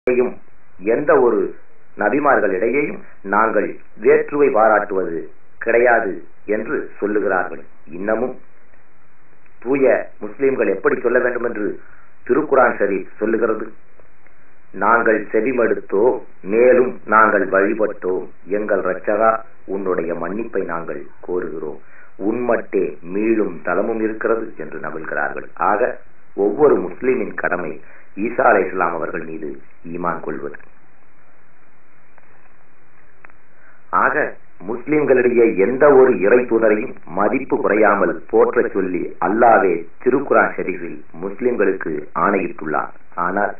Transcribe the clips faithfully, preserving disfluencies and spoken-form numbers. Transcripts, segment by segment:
எந்த ஒரு நபிமார்களிடையேயும் நாங்கள் வேற்றுமை பாராட்டுவது கிடையாது என்று சொல்லுகிறார்கள். இன்னமும் தூய முஸ்லிம்கள் எப்படி சொல்ல வேண்டும் என்று திருக்குரான் ஷரீஃப் சொல்லுகிறது. நாங்கள் செவிமடுத்தோம், மேலும் நாங்கள் வழிபட்டோம். எங்கள் இரட்சகா, உன்னுடைய மன்னிப்பை நாங்கள் கோருகிறோம். உன்மட்டே மீளும் தலமும் இருக்கிறது என்று நம்புகிறார்கள். ஆக ஒவ்வொரு முஸ்லிமின் கடமை ஈசா அலைஹிஸ்ஸலாம் அவர்கள் மீது ஈமான் கொள்வது. ஆக முஸ்லிம்களிடையே எந்த ஒரு இறை தூதரையும் மதிப்பு குறையாமல் போற்ற சொல்லி அல்லாஹ்வே திருக்குரான் ஷரீஃபில் முஸ்லிம்களுக்கு ஆணையிட்டுள்ளார். ஆனால்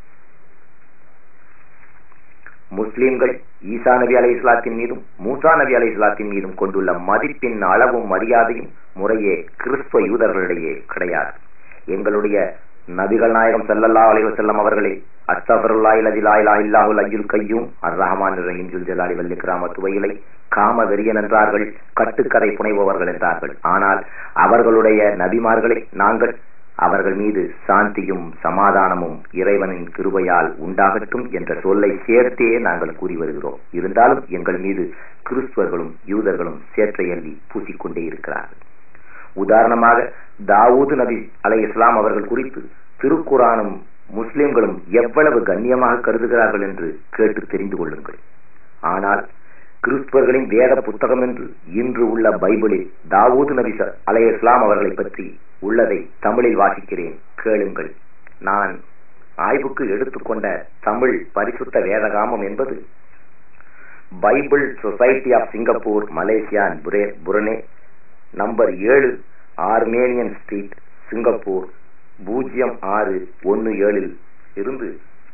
முஸ்லிம்கள் ஈசா நபி அலைஹிஸ்ஸலாத்தின் மீதும் மூசா நபி அலைஹிஸ்ஸலாத்தின் மீதும் கொண்டுள்ள மதிப்பின் அளவும் மரியாதையும் முறையே கிறிஸ்துவ யூதர்களிடையே கிடையாது. எங்களுடைய நபிகள் நாயகம் ஸல்லல்லாஹு அலைஹி வஸல்லம் அவர்களே அஸ்தக்ஃபிருல்லாஹி அல்லதி லா இலாஹ இல்லல்லாஹுல் ஹய்யுல் கய்யூம் அர்-ரஹ்மானிர் ரஹீம் ஜுல் ஜலாலி வல் இக்ராம் துவையிலை காம வெறியன் என்றார்கள், கட்டுக்கதை புனைபவர்கள் என்றார்கள். ஆனால் அவர்களுடைய நபிமார்களை நாங்கள் அவர்கள் மீது சாந்தியும் சமாதானமும் இறைவனின் கிருபையால் உண்டாகட்டும் என்ற சொல்லை சேர்த்தே நாங்கள் கூறி வருகிறோம். இருந்தாலும் எங்கள் மீது கிறிஸ்துவர்களும் யூதர்களும் சேற்றை அள்ளி பூசிக்கொண்டே இருக்கிறார்கள். உதாரணமாக தாவூது நபி அலைஹிஸ்ஸலாம் அவர்கள் குறித்து திருக்குரானும் முஸ்லிம்களும் எவ்வளவு கண்ணியமாக கருதுகிறார்கள் என்று கேட்டு தெரிந்து கொள்ளுங்கள். ஆனால் கிறிஸ்துவர்களின் வேத புத்தகம் என்று இன்று உள்ள பைபிளில் தாவூது நபி அலைஹிஸ்ஸலாம் அவர்களை பற்றி உள்ளதை தமிழில் வாசிக்கிறேன், கேளுங்கள். நான் ஆய்வுக்கு எடுத்துக்கொண்ட தமிழ் பரிசுத்த வேதகாமம் என்பது Bible Society of Singapore, Malaysia Brunei, number ஏழு, ஆர்மேனியன் ஸ்ட்ரீட், சிங்கப்பூர் பூஜ்ஜியம் ஆறு ஒன்று ஏழில் இருந்து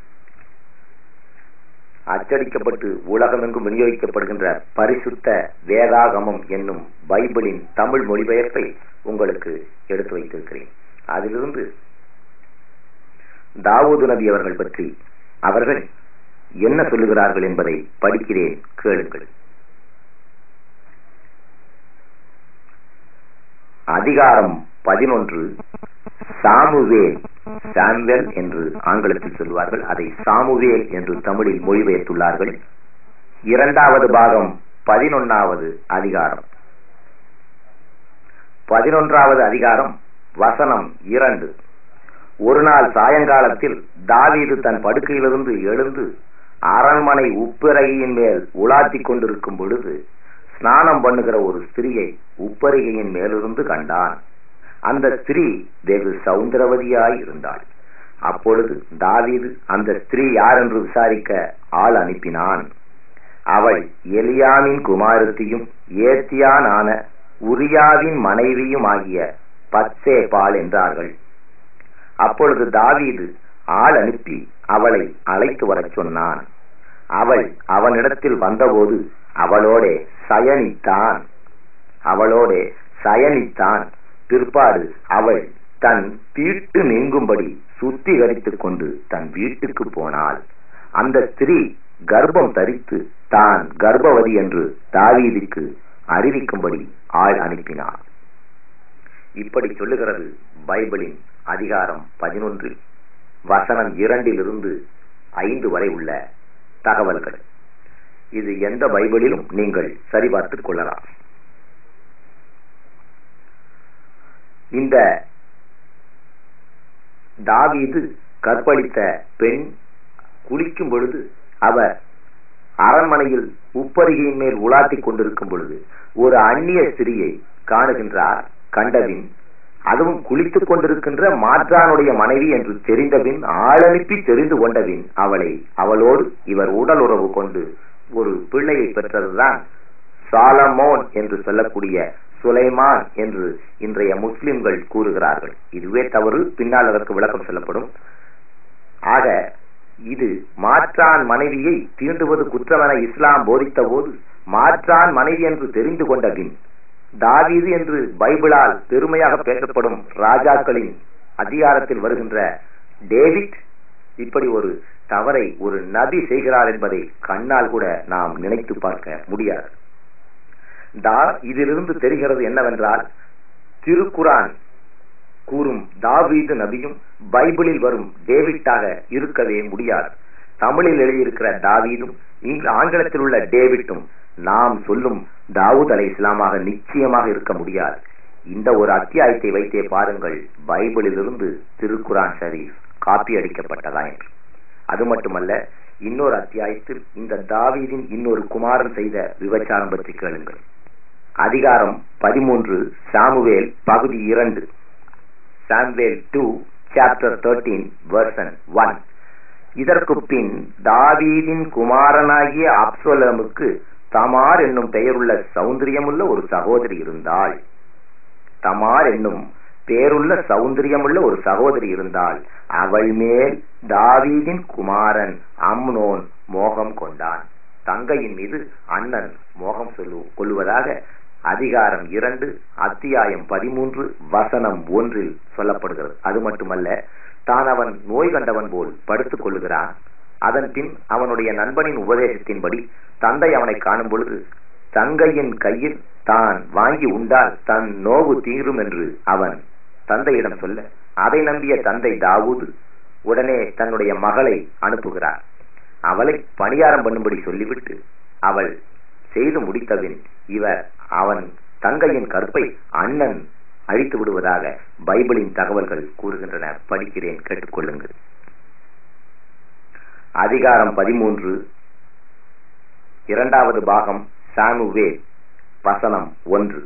அச்சடிக்கப்பட்டு உலகமெங்கும் விநியோகிக்கப்படுகின்ற பரிசுத்த வேதாகமம் என்னும் பைபிளின் தமிழ் மொழிபெயர்ப்பை உங்களுக்கு எடுத்து வைத்திருக்கிறேன். அதிலிருந்து தாவூது நபி அவர்கள் பற்றி அவர்கள் என்ன சொல்லுகிறார்கள் என்பதை படிக்கிறேன், கேளுங்கள். அதிகாரம் பதினொன்று, சாமுவேல். சாமுவேல் என்று ஆங்கிலத்தில் சொல்வார்கள், அதை சாமுவேல் என்று தமிழில் மொழிபெயர்த்துள்ளார்கள். இரண்டாவது பாகம் பதினொன்னாவது அதிகாரம். பதினொன்றாவது அதிகாரம் வசனம் இரண்டு. ஒரு நாள் சாயங்காலத்தில் தாவீது தன் படுக்கையிலிருந்து எழுந்து அரண்மனை உப்பரிகையின் மேல் உலாத்திக் கொண்டிருக்கும் பொழுது ஸ்நானம் பண்ணுகிற ஒரு ஸ்திரியை உப்பரிகையின் மேலிருந்து கண்டான். அந்த ஸ்திரீ வெகு சௌந்தரவதியாய் இருந்தாள். அப்பொழுது தாவீது அந்த ஸ்திரீ யார் என்று விசாரிக்க ஆள் அனுப்பினான். அவள் எலியாமின் குமாரத்தியும் ஏத்தியானான உரியாவின் மனைவியும் ஆகிய பத்சேபாள் என்றார்கள். அப்பொழுது தாவீது ஆள் அனுப்பி அவளை அழைத்து வரச் சொன்னான். அவள் அவனிடத்தில் வந்தபோது அவளோடே சயனித்தான் அவளோடே சயனித்தான் பிற்பாடு அவள் தன் தீட்டு நீங்கும்படி சுத்திகரித்துக் கொண்டு தன் வீட்டுக்கு போனாள். அந்த ஸ்திரீ கர்ப்பம் தரித்து தான் கர்ப்பவதி என்று தாவீதுக்கு அறிவிக்கும்படி ஆள் அனுப்பினார். இப்படி சொல்லுகிறது பைபிளின் அதிகாரம் பதினொன்றில் வசனம் இரண்டிலிருந்து ஐந்து வரை உள்ள தகவல்கள். இது எந்த பைபிளிலும் நீங்கள் சரிபார்த்துக் கொள்ளலாம். இந்த தாவீது கற்பழித்த பெண் குளிக்கும் பொழுது அவர் அரண்மனையில் உப்பரிகையின் மேல் உலாத்திக் கொண்டிருக்கும் பொழுது ஒரு அந்நிய ஸ்திரியை காணுகின்றார். கண்டபின், அதுவும் குளித்துக் கொண்டிருக்கின்ற மாற்றானுடைய மனைவி என்று தெரிந்தபின், ஆளனுப்பி தெரிந்து கொண்டபின் அவளை அவளோடு இவர் உடல் உறவு கொண்டு ஒரு பிள்ளையை பெற்றதுதான் சாலமோன் என்று சொல்லக்கூடிய சுலைமான் என்று இன்றைய முஸ்லிம்கள் கூறுகிறார்கள். இதுவே தவறு, பின்னால் அதற்கு விளக்கம் சொல்லப்படும். ஆக இது மாற்றான் மனைவியை தீண்டுவது குற்றம் என இஸ்லாம் போதித்த போது மாற்றான் மனைவி என்று தெரிந்து கொண்ட பின் தாவீது என்று பைபிளால் பெருமையாக பேசப்படும் ராஜாக்களின் அதிகாரத்தில் வருகின்ற டேவிட் இப்படி ஒரு தவறை ஒரு நபி செய்கிறார் என்பதை கண்ணால் கூட நாம் நினைத்து பார்க்க முடியாது. இதிலிருந்து தெரிகிறது என்னவென்றால், திருக்குரான் கூறும் தாவீது நபியும் பைபிளில் வரும் டேவிட்டாக இருக்கவே முடியாது. தமிழில் எழுதியிருக்கிற தாவீதும் ஆங்கிலத்தில் உள்ள டேவிட்டும் நாம் சொல்லும் தாவூத் அலைஹிஸ்ஸலாமாக நிச்சயமாக இருக்க முடியாது. இந்த ஒரு அத்தியாயத்தை வைத்தே பாருங்கள் பைபிளிலிருந்து திருக்குரான் ஷரீஃப் காப்பி அடிக்கப்பட்டதா என்று. அது மட்டுமல்ல, இன்னொரு அத்தியாயத்தில் இந்த தாவீதின் இன்னொரு குமாரன் செய்த விபச்சாரம் பற்றி கேளுங்கள். அதிகாரம் பதிமூன்று, சாமுவேல் பகுதி இரண்டு. Samuel two chapter thirteen verse one. இதற்கு பின் தாவீதின் குமாரனாகிய அப்சலோமுக்கு தமார் என்னும் பெயருள்ள சௌந்தரியமுள்ள ஒரு சகோதரி இருந்தாள். தமார் என்னும் பேருள்ள சௌந்தரியமுள்ள ஒரு சகோதரி இருந்தாள். அவள் மேல் தாவீதின் குமாரன் அம்னோன் மோகம் கொண்டான். தங்கையின் மீது அண்ணன் மோகம் சொல்லு கொள்வதாக அதிகாரம் இரண்டு அத்தியாயம் பதிமூன்று வசனம் ஒன்றில் சொல்லப்படுகிறது. அது மட்டுமல்ல, தான் அவன் நோய் கண்டவன் போல் படுத்துக் கொள்ளுகிறான். அதன் பின் அவனுடைய நண்பனின் உபதேசத்தின்படி தந்தை அவனை காணும் பொழுது தங்கையின் கையில் தான் வாங்கி உண்டால் தன் நோவு தீரும் என்று அவன் தந்தையிடம் சொல்ல, அதை நம்பிய தந்தை தாவூது உடனே தன்னுடைய மகளை அனுப்புகிறார். அவளை பணியாரம் பண்ணும்படி சொல்லிவிட்டு அவள் செய்து முடித்தபின் இவர் அவன் தங்கையின் கற்பை அண்ணன் அழித்து விடுவதாக பைபிளின் தகவல்கள் கூறுகின்றன. படிக்கிறேன், கேட்டுக்கொள்ளுங்கள். அதிகாரம் பதிமூன்று, இரண்டாவது பாகம், சாமுவேல் வசனம் ஒன்று.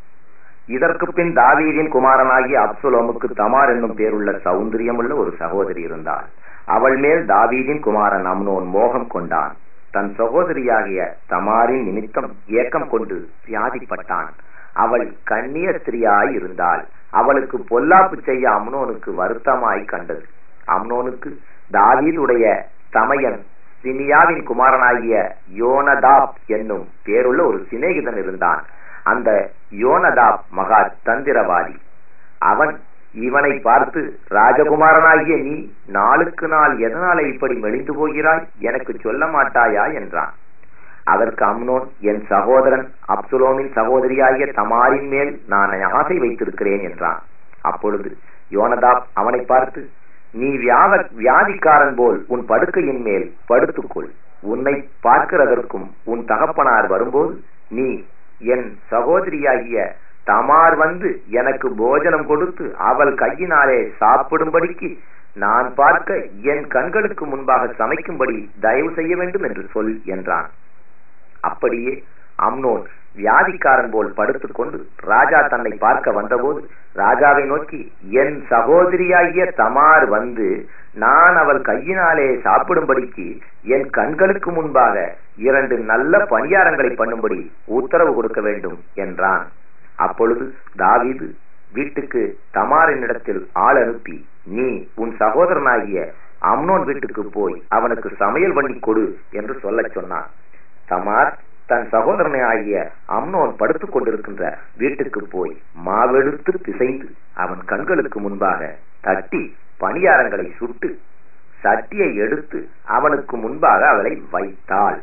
இதற்கு பின் தாவீதின் குமாரனாகிய அப்சலோமுக்கு தமார் என்னும் பேருள்ள சௌந்தரியமுள்ள ஒரு சகோதரி இருந்தாள். அவள் மேல் தாவீதின் குமாரன் அம்னோன் மோகம் கொண்டான். தன் சகோதரியாகிய தமாரின் நிமித்தம் ஏக்கம் கொண்டு வியாதிப்பட்டான். அவள் கன்னிய ஸ்திரியாய் இருந்தாள். அவளுக்கு பொல்லாப்பு செய்ய அம்னோனுக்கு வருத்தமாய் கண்டது. அம்னோனுக்கு தாவீதுடைய தமையன் சிமியாவின் குமாரனாகிய யோனதாப் என்னும் பேருள்ள ஒரு சிநேகிதன் இருந்தான். அந்த யோனதாப் மகா தந்திரவாதி. அவன் இவனை பார்த்து, ராஜகுமாரனாகிய நீ நாளுக்கு நாள் எதனால இப்படி மெலிந்து போகிறாய், எனக்கு சொல்ல மாட்டாயா என்றான். அதற்கு அம்னோன், என் சகோதரன் அப்சலோமின் சகோதரியாகிய தமாரின் மேல் நான் ஆசை வைத்திருக்கிறேன் என்றான். அப்பொழுது யோனதாப் அவனை பார்த்து, நீ வியாத வியாதிக்காரன் போல் உன் படுக்கையின் மேல் படுத்துக்கொள். உன்னை பார்க்கிறதற்கும் உன் தகப்பனார் வரும்போது நீ என் சகோதரியாகிய தமார் வந்து எனக்கு போஜனம் கொடுத்து அவள் கையினாலே சாப்பிடும்படிக்கு நான் பார்க்க என் கண்களுக்கு முன்பாக சமைக்கும்படி தயவு செய்ய வேண்டும் என்று சொல் என்றான். அப்படியே அம்னோன் வியாதிக்காரன் போல் படுத்துக்கொண்டு ராஜா தன்னை பார்க்க வந்தபோது ராஜாவை நோக்கி, என் சகோதரியாகிய தமார் வந்து நான் அவள் கையினாலே சாப்பிடும்படிக்கு என் கண்களுக்கு முன்பாக இரண்டு நல்ல பணியாரங்களை பண்ணும்படி உத்தரவு கொடுக்க வேண்டும் என்றான். அப்பொழுது தாவீது வீட்டுக்கு தமாரின் இடத்தில் ஆள் அனுப்பி, நீ உன் சகோதரனாகிய அம்னோன் வீட்டுக்கு போய் அவனுக்கு சமையல் பண்ணி கொடு என்று சொல்ல சொன்னான். தமார் தன் சகோதரனை ஆகிய அம்னோன் படுத்துக் கொண்டிருக்கின்ற வீட்டுக்கு போய் மாவெடுத்து பிசைந்து அவன் கண்களுக்கு முன்பாக தட்டி பணியாரங்களை சுட்டு சட்டியை எடுத்து அவனுக்கு முன்பாக அவளை வைத்தாள்.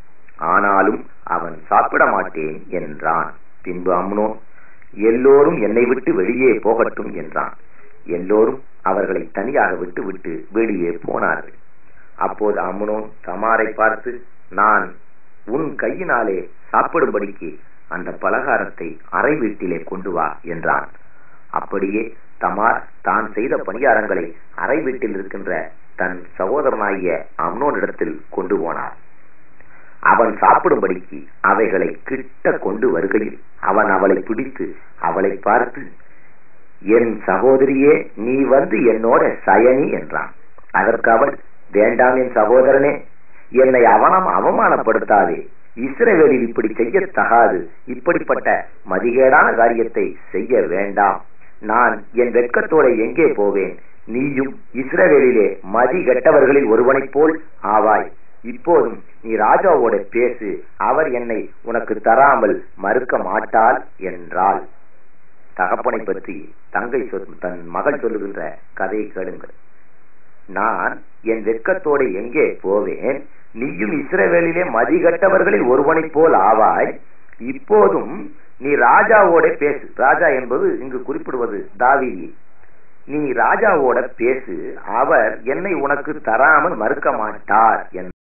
ஆனாலும் அவன் சாப்பிட மாட்டேன் என்றான். பின்பு அம்னோன், எல்லோரும் என்னை விட்டு வெளியே போகட்டும் என்றான். எல்லோரும் அவர்களை தனியாக விட்டு விட்டு வெளியே போனார்கள். அப்போது அம்னோன் தமாரை பார்த்து, நான் உன் கையினாலே சாப்பிடும்படிக்கு அந்த பலகாரத்தை அறை வீட்டிலே கொண்டு வா என்றான். அப்படியே தமார் தான் செய்த பணியாரங்களை அறை வீட்டில் இருக்கின்ற தன் சகோதரனாகிய அம்னோனிடத்தில் கொண்டு போனார். அவன் சாப்பிடும்படிக்கு அவைகளை கிட்ட கொண்டு வருகையில் அவன் அவளை பிடித்து அவளை பார்த்து, என் சகோதரியே, நீ வந்து என்னோட சயனி என்றான். அதற்கு அவள், வேண்டாம் என் சகோதரனே, என்னை அவனம் அவமானப்படுத்தாதே. இஸ்ரவேலில் இப்படி செய்ய தகாது. இப்படிப்பட்ட மதிகேடான காரியத்தை செய்ய வேண்டாம். நான் என் வெட்கத்தோட எங்கே போவேன்? நீயும் இஸ்ரவேலிலே மதி கெட்டவர்களில் ஒருவனைப் போல் ஆவாய். இப்போதும் நீ ராஜாவோட பேசு, அவர் என்னை உனக்கு தராமல் மறுக்க மாட்டாள் என்றாள். தகப்பனை பற்றி தங்கை சொல் தன் மகள் சொல்லுகின்ற கதையை கேளுங்கள். நான் என் வெட்கத்தோடு எங்கே போவேன்? நீயும் இஸ்ரவேலிலே மதிகட்டவர்களில் ஒருவனைப் போல் ஆவாய். இப்போதும் நீ ராஜாவோட பேசு. ராஜா என்பது இங்கு குறிப்பிடுவது தாவீது. நீ ராஜாவோட பேசு, அவர் என்னை உனக்கு தராமல் மறுக்க மாட்டார்.